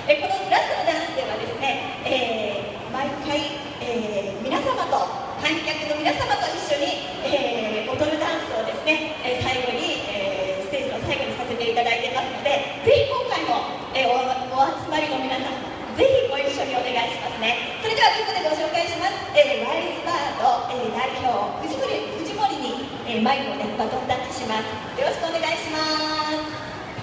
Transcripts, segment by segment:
このラストのダンスではですね、毎回、皆様と観客の皆様と一緒に、踊るダンスをですね、最後に、ステージの最後にさせていただいてますので、ぜひ今回も、お集まりの皆さん、ぜひご一緒にお願いしますね。それではここでご紹介します、ライズバード、代表藤森に、マイクをねバトンタッチします。よろしくお願いします。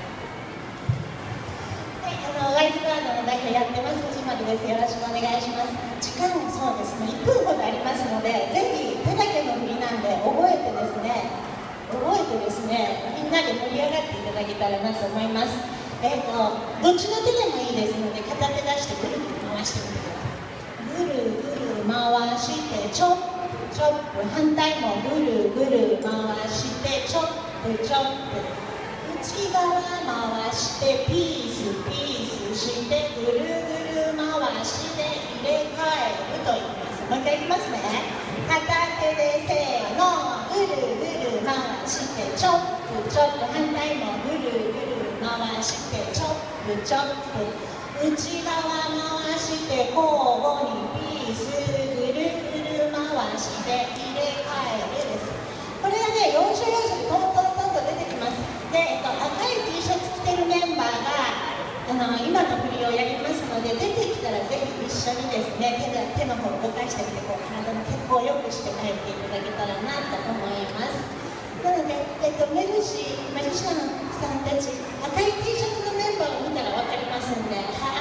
ライズバードの代表やってます藤森です。よろしくお願いします。時間そうですね、1分ほどありますので、ぜひ手だけの振りなんで覚えてですね、みんなで盛り上がっていただけたらなと思います。どっちの手でもいいですので、片手出してぐるぐる回してみてください。ぐるぐる回してチョップチョップ、反対もぐるぐる回してチョップチョップ、内側回してピースピースしてぐるぐる回して入れ替えると言います。もう一回いきますね。片手でせーの、ぐるぐる回してチョップチョップ、反対もぐるぐる回してチョップチョップ、内側回して交互にピースぐるぐる回して入れ替えるです。これがね、要所要所でトントントンと出てきます。で、赤い T シャツ着てるメンバーが今の振りをやりますので、出てきたらぜひ一緒にですね、手の方を動かしてみて、こう体の血行を良くして帰っていただけたらなと思います。なので、メルシャンさんたち、赤い T シャツのメンバーを見たら分かりますんで、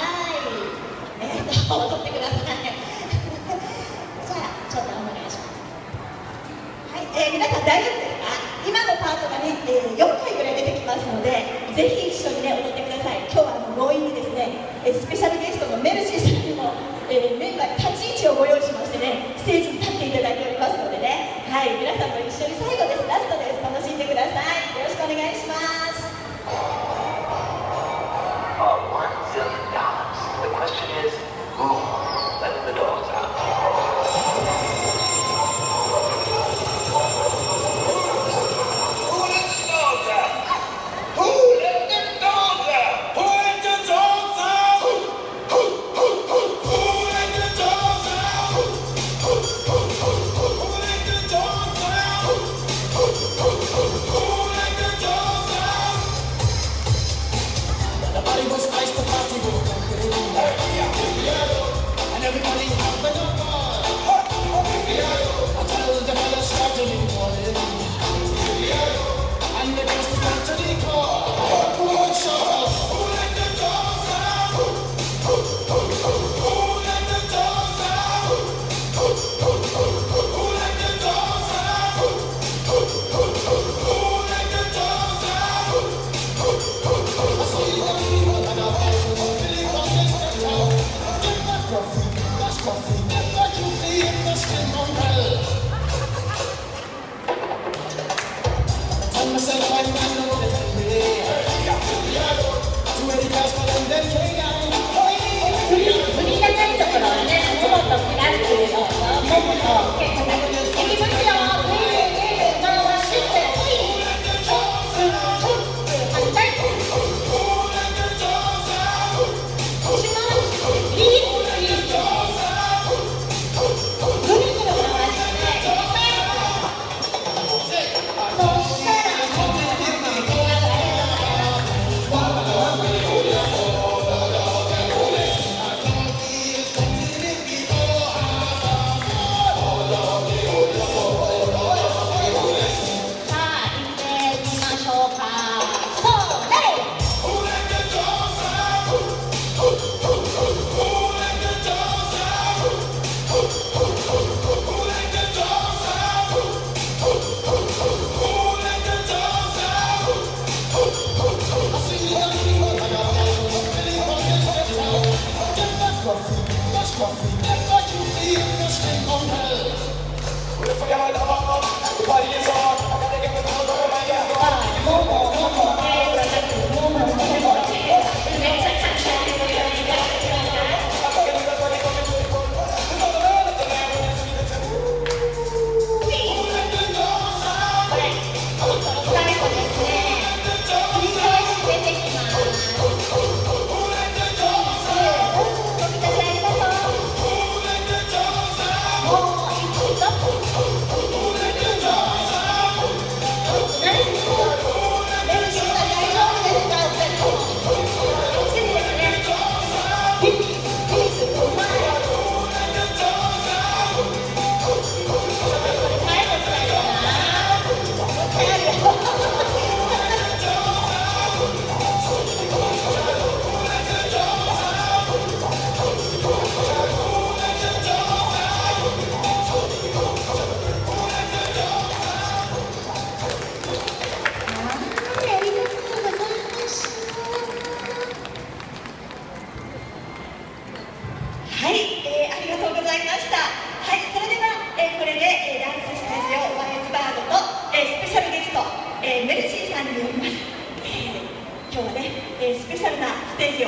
踊ってください。じゃあ、ちょっとお願いします。 はい、皆さん大丈夫ですか？今のパートがね、4回ぐらい出てきますので、ぜひ一緒にね、踊ってください。今日は強引にですね、スペシャルゲストのメルシーさんにも、メンバー立ち位置をご用意しましてね、ステージに立っていただいておりますのでね、はい、皆さんも一緒に最後です、ラストです、楽しんでください。よろしくお願いします。 The question is, who let the dogs out?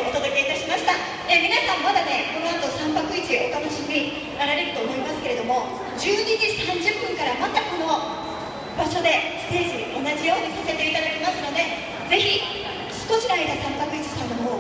お届けいたしました。皆さんまだね、この後3泊1お楽しみになられると思いますけれども、12時30分からまたこの場所でステージ同じようにさせていただきますので、ぜひ少しの間3泊1さんの方